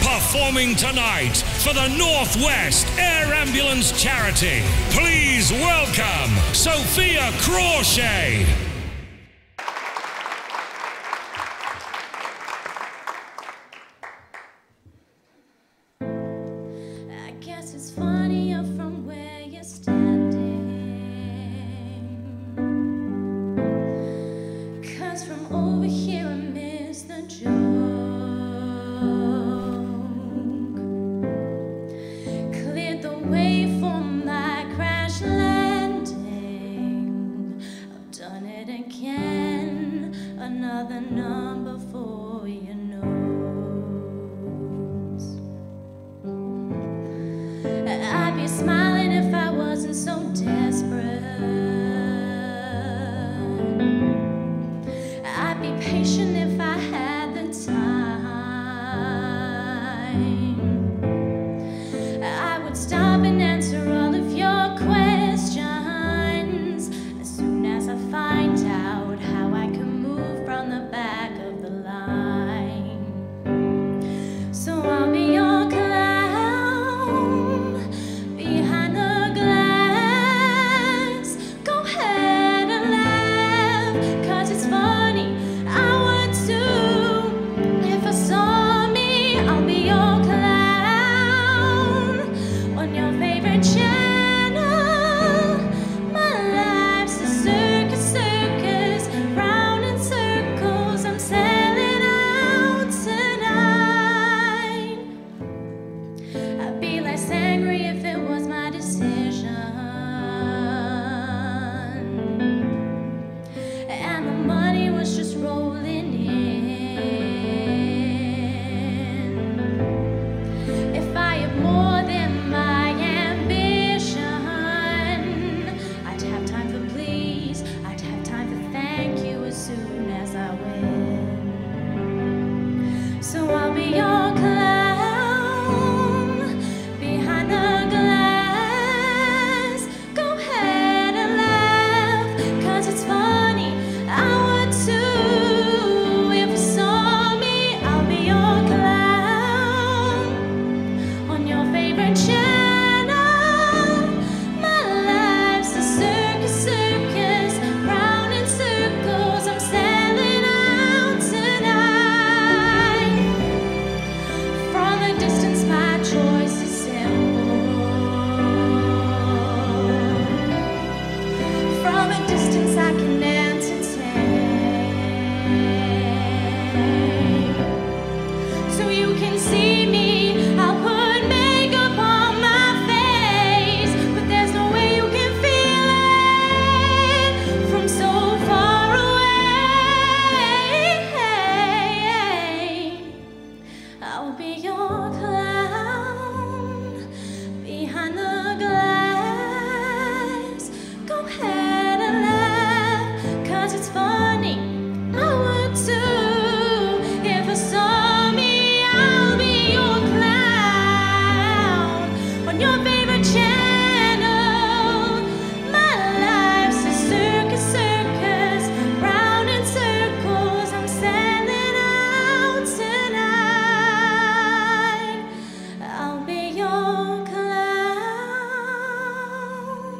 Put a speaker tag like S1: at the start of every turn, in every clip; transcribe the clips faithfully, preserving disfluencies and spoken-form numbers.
S1: Performing tonight for the Northwest Air Ambulance Charity, please welcome Sophia Crawshay.
S2: I guess it's funny you're from where you're standing, 'cause from over here I miss the joke. Cleared the way for my crash landing. I've done it again, another number for your nose. I'd be smiling if I wasn't so desperate. I'd be patient if I had the time. I would stop and answer all of your questions as soon as I find out how I can move from the back of the line. So I'll be your clown behind the glass. Go ahead and laugh, 'cause it's funny. I would too if I saw me. I'll be your clown on your favorite channel. My life's a circus, circus, round in circles. I'm selling out tonight. I'd be less angry if it was my decision, and the money was just rolling in. If I had more than my ambition, I'd have time for please, I'd have time for thank you as soon as I win. So I'll be your clown behind the glass. Go ahead and laugh, 'cause it's funny. I would too if you saw me. I'll be your clown on your favorite channel. My life's a circus, circus, round in circles. I'm selling out tonight. From a distance, my choice is simple. From a distance, I can entertain. So you can see me. I'll put makeup on my face, but there's no way you can feel it from so far away. I'll be your clown behind the glass. Go ahead and laugh, 'cause it's funny. I would too if I saw me. I'll be your clown on your favorite channel. My life's a circus, circus, round in circles. I'm selling out tonight. I'll be your clown.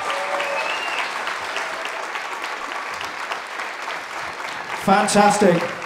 S3: Fantastic.